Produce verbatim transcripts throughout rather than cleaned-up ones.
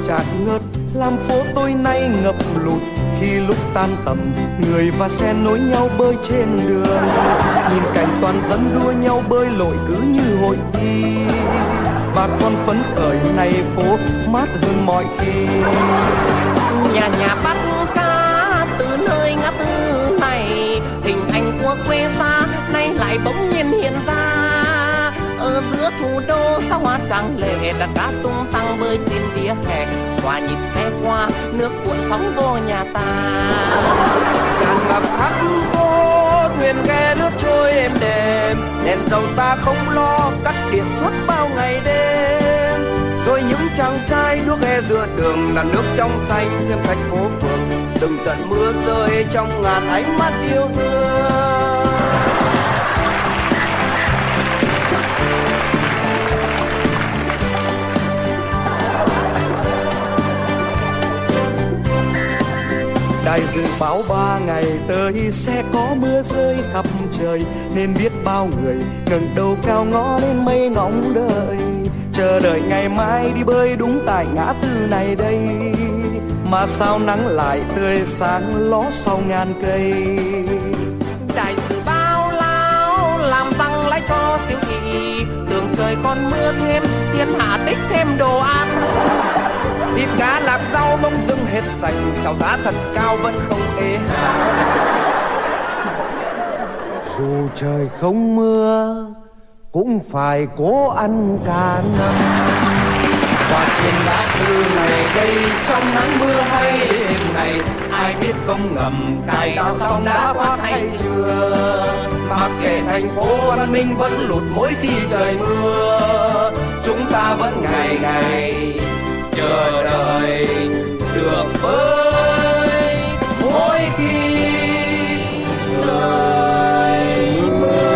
chạc ngớt, làm phố tôi nay ngập lụt. Khi lúc tan tầm, người và xe nối nhau bơi trên đường, nhìn cảnh toàn dân đua nhau bơi lội cứ như hội thi. Bà con phấn khởi này phố mát hơn mọi khi. Nhà nhà bắt cá từ nơi ngã tư này, hình ảnh của quê xa nay lại bỗng nhiên hiện ra. Ở giữa thủ đô sao hoa trắng lệ, đặt cá tung tăng bơi trên vỉa hè, hòa nhịp xe qua nước cuộn sóng vô nhà ta. Tràn ngập khắp phố, thuyền ghe lướt trôi êm đềm, đèn dầu ta không lo cắt điện suốt bao ngày đêm. Rồi những chàng trai đuốc ghe giữa đường là nước trong xanh thêm sạch phố phường, từng trận mưa rơi trong ngàn ánh mắt yêu thương. Đài dự báo ba ngày tới sẽ có mưa rơi khắp trời, nên biết bao người ngẩng đầu cao ngó lên mây ngóng đợi, chờ đợi ngày mai đi bơi đúng tại ngã tư này đây. Mà sao nắng lại tươi sáng ló sau ngàn cây. Đài dự báo lao làm tăng lái cho siêu thị, tưởng trời còn mưa thêm, thiên hạ tích thêm đồ ăn. Thịt cá lạc rau bông dưng hết sạch, chảo giá thật cao vẫn không ế hà. Dù trời không mưa cũng phải cố ăn cả năm. Và trên ngã tư này đây trong nắng mưa hay đêm này, ai biết công ngầm cài cao xong đã qua hay chưa. Mặc kệ thành phố văn minh vẫn lụt mỗi khi trời mưa, chúng ta vẫn ngày ngày chờ đợi được bơi mỗi khi trời mưa.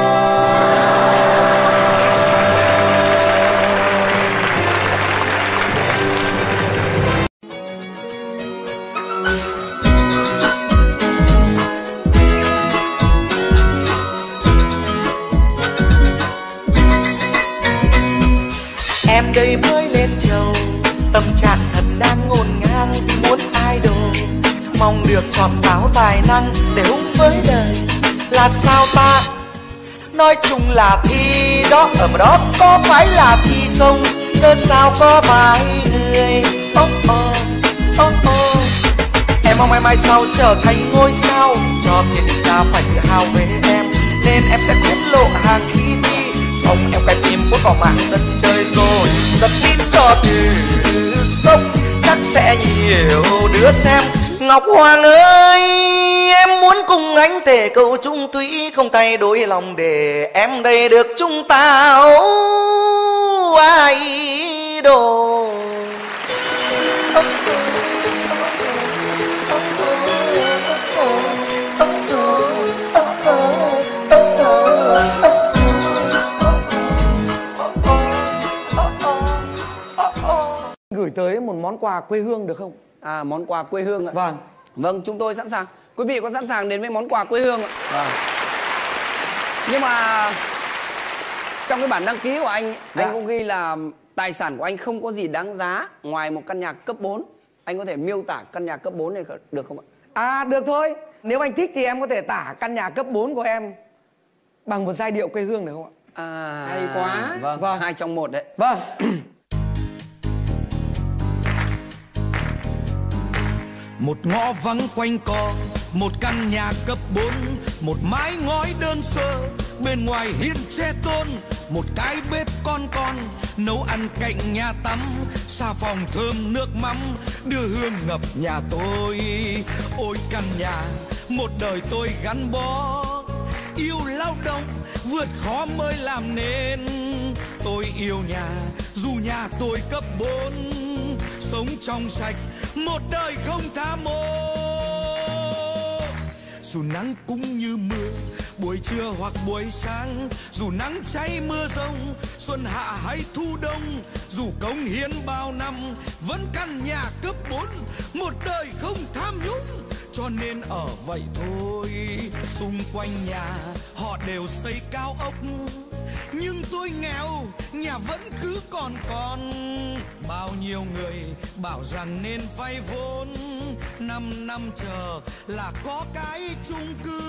Em đây mới lên trầu, tâm trạng thật đang ngổn ngang, muốn idol mong được chọn báo tài năng để hung với đời. Là sao ta nói chung là thi đó, ở mà đó có phải là thi không, cơ sao có bài người. Oh oh, oh oh. Em mong em mai sau trở thành ngôi sao, cho thiên ta phải tự hào về em, nên em sẽ tiết lộ hàng khi thi. Xong em cái tim muốn vào mạng sân chơi rồi, giật tin cho từ sốc chắc sẽ nhiều đứa xem. Ngọc Hoàng ơi, em muốn cùng anh tề cầu chung thủy, không thay đổi lòng để em đây được chúng ta idol. Gửi tới một món quà quê hương được không? À, món quà quê hương ạ. Vâng. Vâng, chúng tôi sẵn sàng. Quý vị có sẵn sàng đến với món quà quê hương ạ? Vâng. Nhưng mà trong cái bản đăng ký của anh, dạ, anh cũng ghi là tài sản của anh không có gì đáng giá ngoài một căn nhà cấp bốn. Anh có thể miêu tả căn nhà cấp bốn này được không ạ? À, được thôi. Nếu anh thích thì em có thể tả căn nhà cấp bốn của em bằng một giai điệu quê hương được không ạ? À, hay quá. Vâng, vâng. Hai trong một đấy. Vâng. Một ngõ vắng quanh co, một căn nhà cấp bốn, một mái ngói đơn sơ, bên ngoài hiên tre tôn, một cái bếp con con, nấu ăn cạnh nhà tắm, xà phòng thơm nước mắm, đưa hương ngập nhà tôi. Ôi căn nhà, một đời tôi gắn bó, yêu lao động, vượt khó mới làm nên. Tôi yêu nhà, dù nhà tôi cấp bốn, sống trong sạch, một đời không tham ô. Dù nắng cũng như mưa, buổi trưa hoặc buổi sáng, dù nắng cháy mưa rông, xuân hạ hay thu đông, dù cống hiến bao năm, vẫn căn nhà cấp bốn, một đời không tham nhũng, cho nên ở vậy thôi. Xung quanh nhà họ đều xây cao ốc, nhưng tôi nghèo, nhà vẫn cứ còn còn. Bao nhiêu người bảo rằng nên vay vốn, năm năm chờ là có cái chung cư.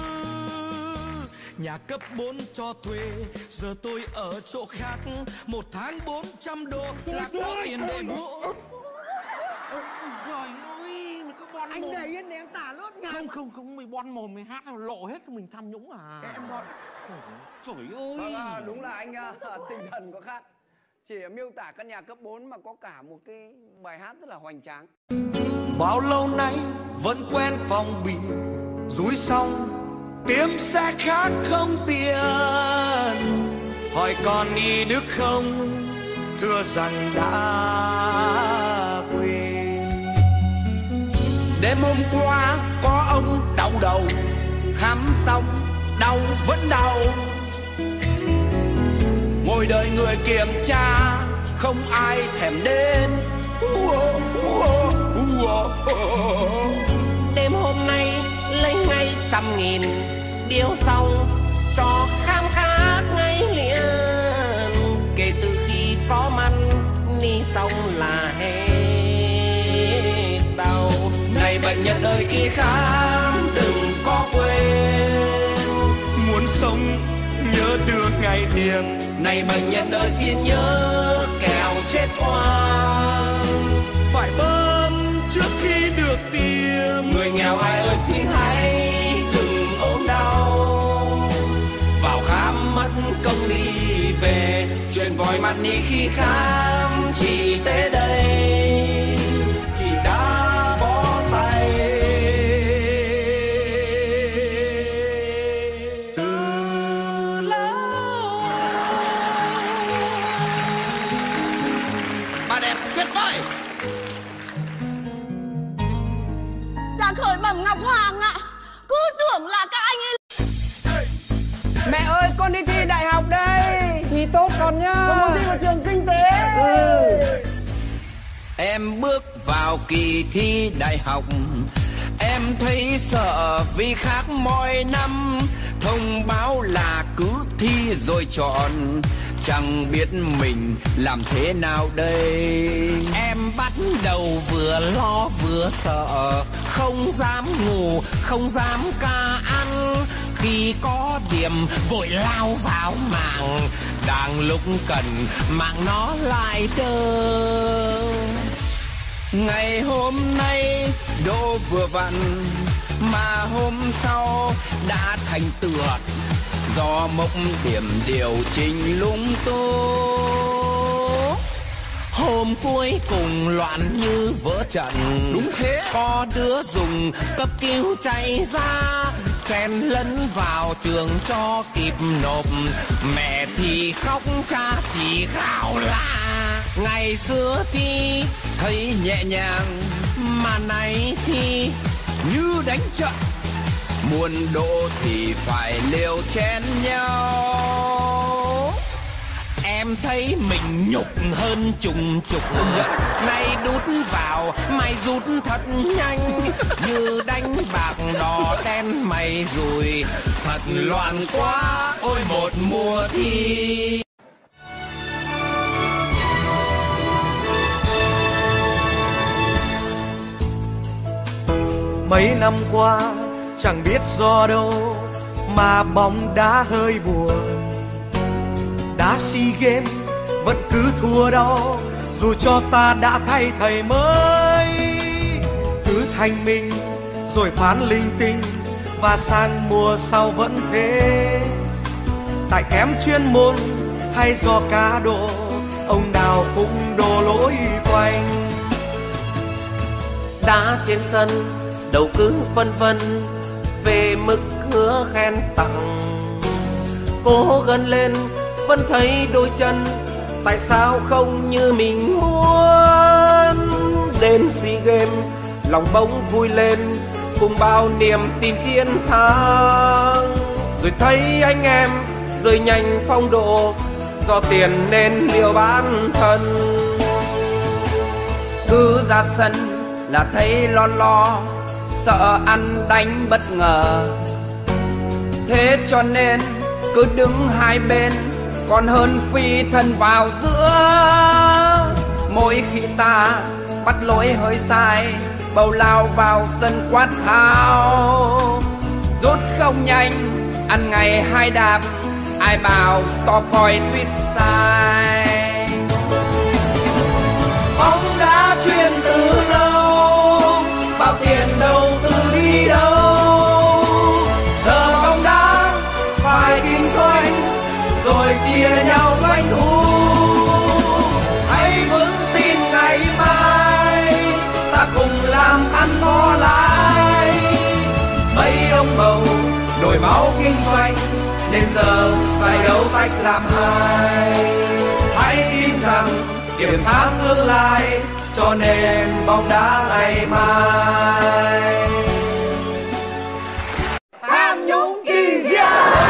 Nhà cấp bốn cho thuê, giờ tôi ở chỗ khác, một tháng bốn trăm đô là có tiền để mua. Trời ơi, mày cứ bon Anh mồm. để yên để anh tả lốt nha. Không không không, mày bon mồm mày hát lộ hết mình tham nhũng à? Em bon. Trời ơi. Vâng, à, đúng là anh à, tinh thần có khác. Chỉ miêu tả căn nhà cấp bốn mà có cả một cái bài hát rất là hoành tráng. Bao lâu nay vẫn quen phòng bì, rúi xong tiêm xe khác không tiền. Hỏi còn đi Đức không, thưa rằng đã quên. Đêm hôm qua có ông đau đầu, khám xong đau vẫn đau. Ngồi đợi người kiểm tra, không ai thèm đến. Đêm hôm nay lấy ngay trăm nghìn, điếu xong cho khám khá ngay liền. Kể từ khi có money xong là hết đau. Này bệnh nhân ơi, khi khám đừng có quên, muốn sống nhớ đưa ngày thiêng. Này bệnh nhân ơi, xin nhớ kẻo chết oan, phải bơm trước khi được tiêm. Người nghèo ai ơi xin hãy đừng ốm đau, vào khám mất công đi về. Chuyện vòi mặt đi khi khám chỉ tới đây thì đã bó tay. Từ lâu bà đẹp tuyệt vời. Dạ khởi bẩm Ngọc Hoàng ạ, cứ tưởng là các anh ấy. Mẹ ơi, con đi thi đại học đây. Thì tốt còn nhá. Con muốn thi vào trường kinh tế. Ừ. Em bước vào kỳ thi đại học, em thấy sợ vì khác mọi năm. Thông báo là cứ thi rồi chọn, chẳng biết mình làm thế nào đây. Em bắt đầu vừa lo vừa sợ, không dám ngủ, không dám ca ăn. Khi có điểm vội lao vào mạng, đang lúc cần mạng nó lại đơ. Ngày hôm nay đỗ vừa vặn, mà hôm sau đã thành tượt, do mốc điểm điều chỉnh lung tung. Hôm cuối cùng loạn như vỡ trận. Đúng thế. Có đứa dùng cấp cứu chạy ra, chen lấn vào trường cho kịp nộp. Mẹ thì khóc, cha thì gào la. Ngày xưa thì Thấy nhẹ nhàng mà nay thì như đánh trận, muốn đỗ thì phải liều chen nhau. em thấy mình nhục hơn trùng trục. Nay đút vào mày rút thật nhanh, như đánh bạc đỏ đen mày rùi. Thật loạn quá ôi một mùa thi. Mấy năm qua chẳng biết do đâu mà bóng đá hơi buồn. Đá SEA Games vẫn cứ thua đau, dù cho ta đã thay thầy mới. Cứ thanh minh rồi phán linh tinh, và sang mùa sau vẫn thế. Tại kém chuyên môn hay do cá độ, ông nào cũng đổ lỗi quanh. Đá trên sân đầu cứ phân vân về mức hứa khen tặng. Cố gân lên vẫn thấy đôi chân, tại sao không như mình muốn. Đến SEA Games lòng bỗng vui lên cùng bao niềm tin chiến thắng. Rồi thấy anh em rơi nhanh phong độ, do tiền nên liều bán thân. Cứ ra sân là thấy lo lo, sợ ăn đánh bất ngờ. Thế cho nên cứ đứng hai bên, còn hơn phi thân vào giữa. Mỗi khi ta bắt lỗi hơi sai, bầu lao vào sân quát tháo. Rút không nhanh, ăn ngày hai đạp, ai bảo to coi tuyết sai. Bóng đá chuyên từ lâu, bao tiền đầu tư đi đâu. Giờ bóng đá phải kinh doanh, rồi chia nhau doanh thu. Hãy vững tin ngày mai, ta cùng làm ăn có lãi. Mấy ông bầu đổi máu kinh doanh, nên giờ phải đấu tách làm hai. Hãy tin rằng điểm sáng tương lai cho nền bóng đá ngày mai. Tham nhũng kỳ diệu.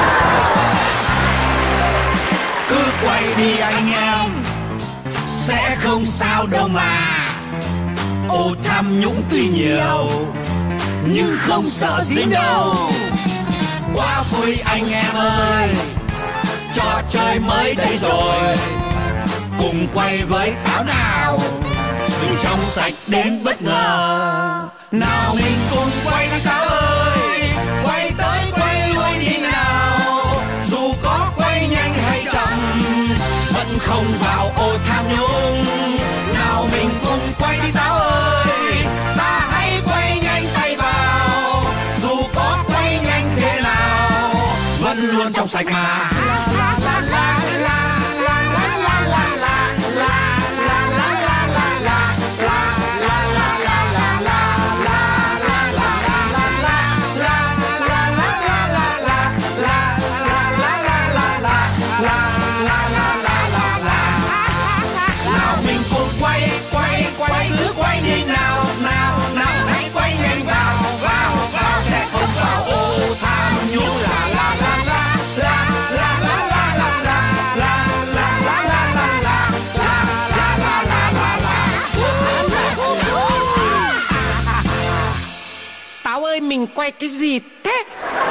Cứ quay đi anh em, sẽ không sao đâu mà. Ô tham nhũng tuy nhiều, nhưng không sợ dính đâu. Quá vui anh em ơi, trò chơi mới đây rồi. Cùng quay với Táo nào, từ trong sạch đến bất ngờ. Nào mình cùng quay đi Táo ơi, quay tới quay lui đi nào. Dù có quay nhanh hay chậm, vẫn không vào ô tham nhũng. Nào mình cùng quay đi Táo ơi, ta hãy quay nhanh tay vào. Dù có quay nhanh thế nào, vẫn luôn trong sạch mà. Mình quay cái gì thế?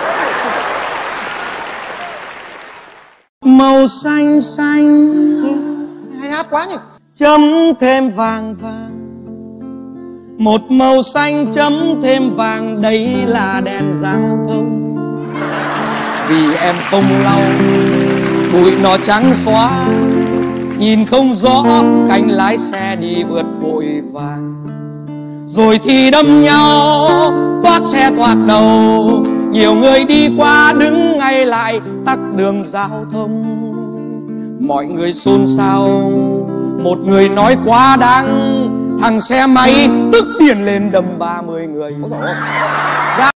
Màu xanh xanh Hay hát quá nhỉ. chấm thêm vàng vàng, một màu xanh chấm thêm vàng, đấy là đèn giao thông. Vì em không lau bụi nó trắng xóa, nhìn không rõ cánh lái xe đi vượt vội vàng. Rồi thì đâm nhau, toác xe toạc đầu, nhiều người đi qua đứng ngay lại tắc đường giao thông. Mọi người xôn xao, một người nói quá đáng, thằng xe máy tức điên lên đâm ba mươi người. Đã...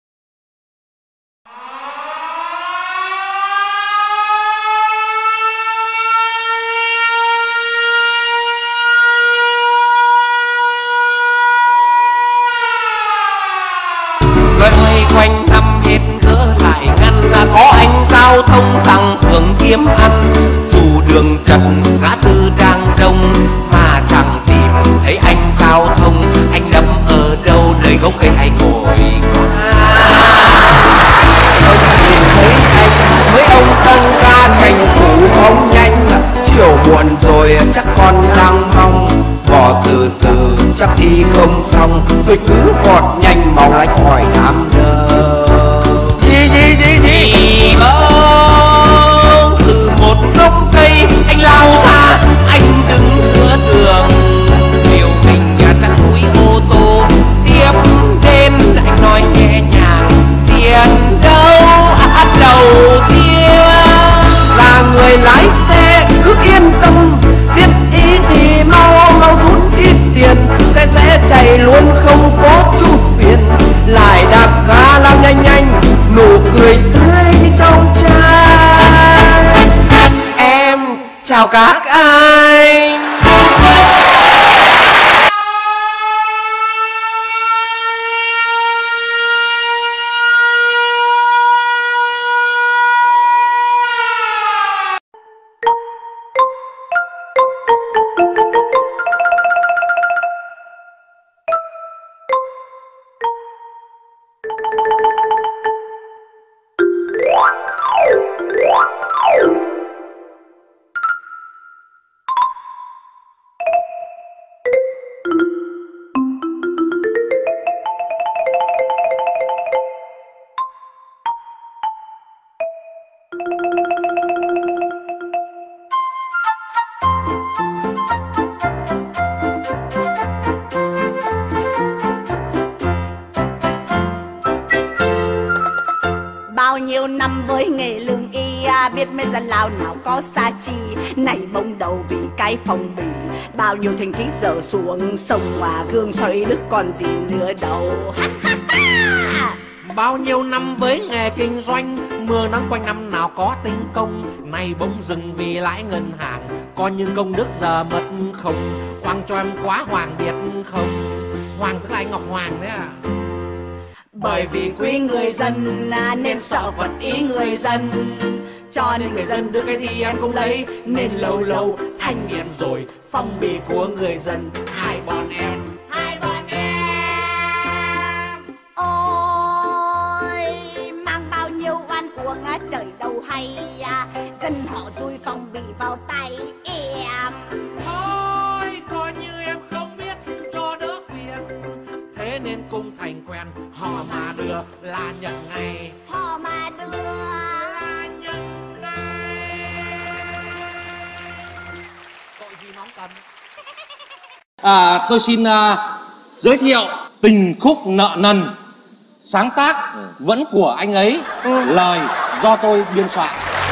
Quanh năm hết gỡ lại ngăn, có anh giao thông tăng cường kiếm ăn. Dù đường chật ngã tư đang đông, mà chẳng tìm thấy anh giao thông. Anh nằm ở đâu nơi gốc cây hay ngồi quá. Ông nhìn thấy anh, mấy ông tăng ca tranh thủ phóng nhanh. Chiều muộn rồi chắc con đang mong, bỏ từ từ chắc đi không xong. Tôi cứ vọt nhanh mau lách khỏi đám đông. Gì gì gì gì Thì bỗng từ một gốc cây anh lao ra, anh đứng giữa đường. Điều mình chặn mũi ô tô tiếp đến, anh nói nhẹ nhàng tiền đâu. À, đầu tiên là người lái xe cứ yên tâm, biết ý thì mau mau rút ít tiền, xe sẽ chạy luôn không có chút phiền. Lại đạp ga lao nhanh nhanh, nụ cười tươi trong trai. Em chào các anh. nhiêu năm với nghề lương y, biết mấy dân lao nào có xa chi. Này bông đầu vì cái phong bì, bao nhiêu thành thị giờ xuống sông hòa gương xoay đức còn gì nữa đâu. Bao nhiêu năm với nghề kinh doanh, mưa nắng quanh năm nào có tinh công. Nay bỗng dừng vì lãi ngân hàng, coi như công đức giờ mất không. Hoàng cho em quá hoàng biết không? Hoàng tức là anh Ngọc Hoàng đấy à. Bởi vì quý người dân nên sợ vật ý người dân, cho nên người dân đưa cái gì em cũng lấy. Nên lâu lâu thanh nghiện rồi phong bì của người dân. Hai bọn em, hai bọn em. Ôi mang bao nhiêu oan uổng trời đâu hay, dân họ dui phong bì vào tay em. Thôi coi như em không biết cho đỡ phiền, thế nên cung thành quen. Họ mà đưa là nhận ngay, Họ mà đưa là nhận ngay. Tội gì nóng tần. À, tôi xin uh, giới thiệu tình khúc Nợ Nần, sáng tác vẫn của anh ấy, lời do tôi biên soạn.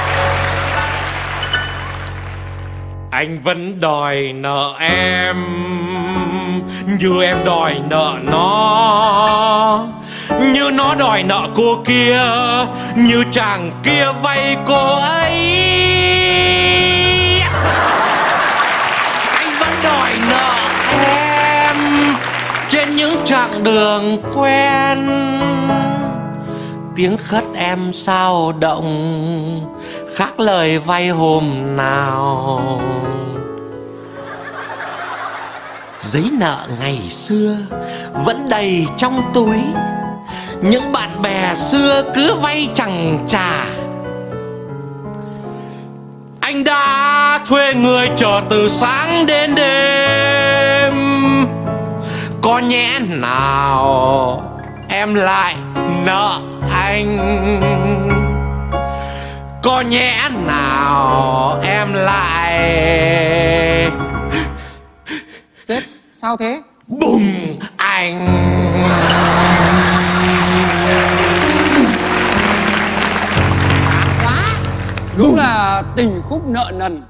Anh vẫn đòi nợ em như em đòi nợ nó, như nó đòi nợ cô kia, như chàng kia vay cô ấy. Anh vẫn đòi nợ em trên những chặng đường quen. Tiếng khất em sao động khác lời vay hôm nào. Giấy nợ ngày xưa vẫn đầy trong túi, những bạn bè xưa cứ vay chẳng trả. Anh đã thuê người chờ từ sáng đến đêm, có nhẽ nào em lại nợ anh, có nhẽ nào em lại Chết, sao thế? bùng anh. Quá, đúng là tình khúc nợ nần.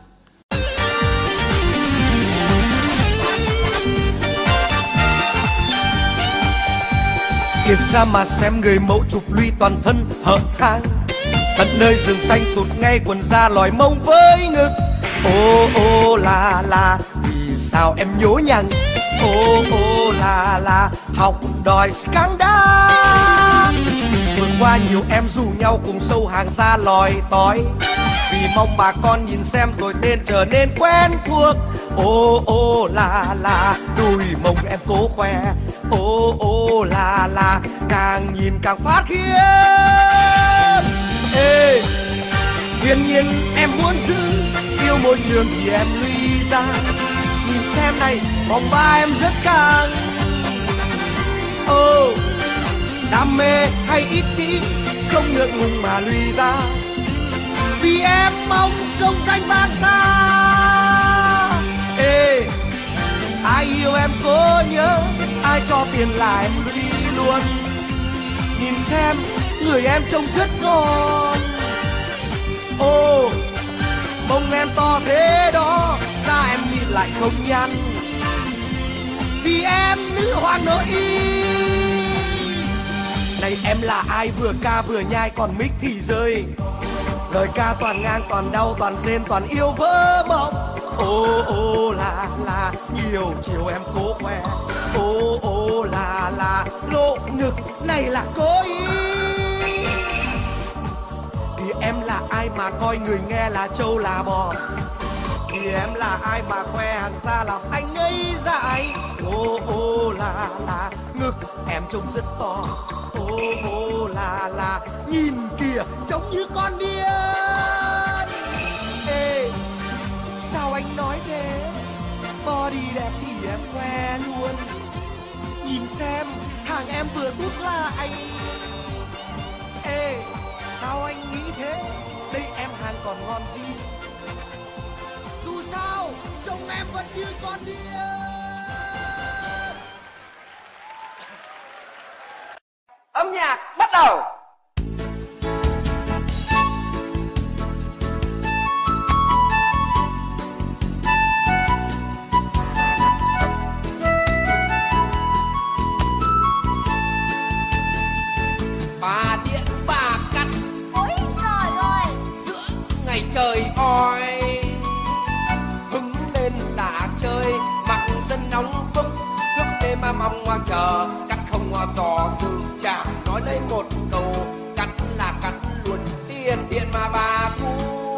Kìa xa mà xem người mẫu chụp lũy toàn thân hở hang, tận nơi rừng xanh tụt ngay quần da lòi mông với ngực. Ô ô là là vì sao em nhố nhằng, ô ô là là học đòi scandal. Vừa qua nhiều em rủ nhau cùng sâu hàng ra lòi tói, vì mong bà con nhìn xem rồi tên trở nên quen thuộc. Ô ô là là đùi mông em cố khoe, ô ô là là càng nhìn càng phát khiếp. Ê, hiển nhiên em muốn giữ yêu môi trường thì em lùi ra, nhìn xem này vòng ba em rất căng. Ô, đam mê hay ít tí không ngượng ngùng mà lùi ra, vì em mong công danh vang xa. Ê, ai yêu em cố nhớ, ai cho tiền là em lùi luôn. Nhìn xem người em trông rất ngon. Ô, mông em to thế đó, da em nhìn lại không nhăn, vì em nữ hoàng nội y. Này em là ai vừa ca vừa nhai còn mic thì rơi, lời ca toàn ngang toàn đau toàn rên toàn yêu vỡ mộng. Ô ô là là nhiều chiều em cố khoe, ô ô là là lộ ngực này là cố ý. Thì em là ai mà coi người nghe là trâu là bò, thì em là ai mà khoe hàng xa làm anh ấy dại. Ô ô là là ngực em trông rất to, ô ô là là nhìn kìa trông như con điên. Ê, sao anh nói thế? Body đẹp thì em khoe luôn, nhìn xem hàng em vừa tút lại. Ê, sao anh nghĩ thế? Đây em hàng còn ngon gì? Dù sao trông em vẫn như con điên. Âm nhạc bắt đầu. với một câu cắt là cắt luôn tiền điện mà bà thu.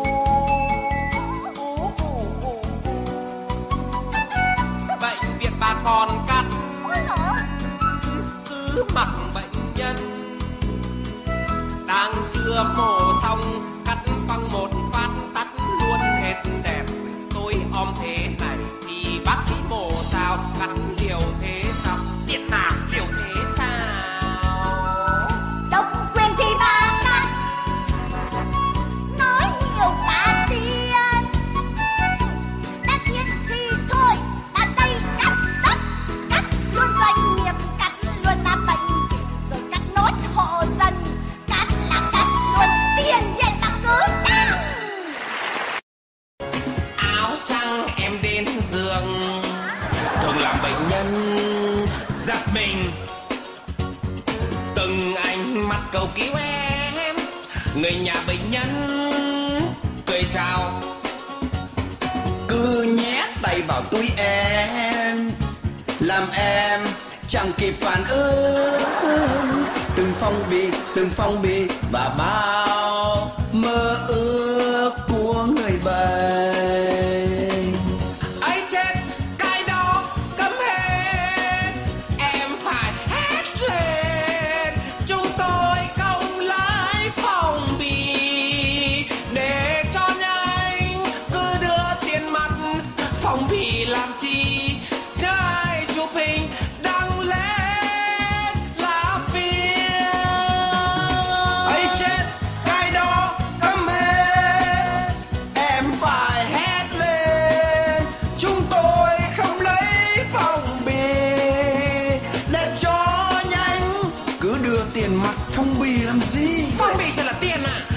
Bệnh viện bà còn cắt cứ mặc bệnh nhân đang chưa mổ xong cắt phăng một phát tắt luôn hết đẹp. Tôi om thế này thì bác sĩ mổ sao cắt liều thế sao tiền mà liều thế sao. Độc quyền thì bà cắt nói nhiều cả tiền, đã tiền thì thôi bà đây cắt tất, cắt luôn doanh nghiệp, cắt luôn là bệnh viện, rồi cắt nốt hộ dân, cắt là cắt luôn tiền điện mà cứ tăng. Áo trắng em đến giường thường làm bệnh nhân giật mình, từng ánh mắt cầu cứu em, người nhà bệnh nhân cười chào, cứ nhét tay vào túi em, làm em chẳng kịp phản ứng. Từng phong bì, từng phong bì và bao mơ ước của người bệnh. ấy chết cái đó cấm hết, em phải hét lên, chúng tôi không lấy phong bì để cho nhanh, cứ đưa tiền mặt phong bì làm chi, ai chụp hình đăng lên là phiền. ấy chết cái đó cấm hết, Em phải hét lên, chúng tôi không lấy phong bì để cho nhanh, cứ đưa tiền mặt phong bì làm gì? phong bì sẽ là tiền à.